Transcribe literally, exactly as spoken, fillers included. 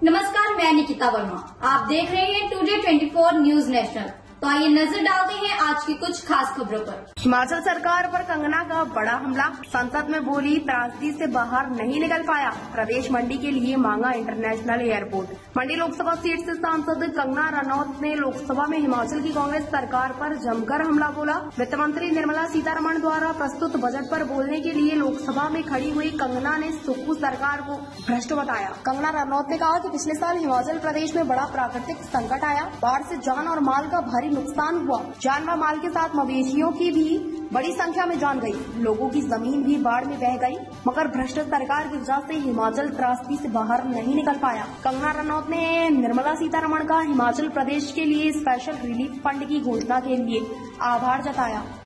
नमस्कार, मैं निकिता वर्मा। आप देख रहे हैं Today twenty four News National. तो आइए नजर डालते हैं आज की कुछ खास खबरों पर। हिमाचल सरकार पर कंगना का बड़ा हमला, संसद में बोली त्रासदी से बाहर नहीं निकल पाया, प्रदेश मंडी के लिए मांगा international airport. Mandi Lok Sabha seat से सांसद कंगना रनौत ने लोकसभा में हिमाचल की कांग्रेस सरकार पर जमकर हमला बोला। वित्त मंत्री निर्मला सीतारमण द्वारा प्रस्तुत बजट पर बोलने के लिए लोकसभा में खड़ी हुई कंगना ने सुक्खू सरकार को भ्रष्ट बताया। कंगना रनौत ने कहा कि पिछले साल हिमाचल प्रदेश में बड़ा प्राकृतिक संकट आया, बाढ़ से जान और माल का भारी नुकसान हुआ। जान व माल के साथ मवेशियों की भी बड़ी संख्या में जान गई, लोगों की जमीन भी बाढ़ में बह गई, मगर भ्रष्ट सरकार की वजह से हिमाचल त्रासदी से बाहर नहीं निकल पाया। कंगना रनौत ने निर्मला सीतारमण का हिमाचल प्रदेश के लिए स्पेशल रिलीफ फंड की घोषणा के लिए आभार जताया।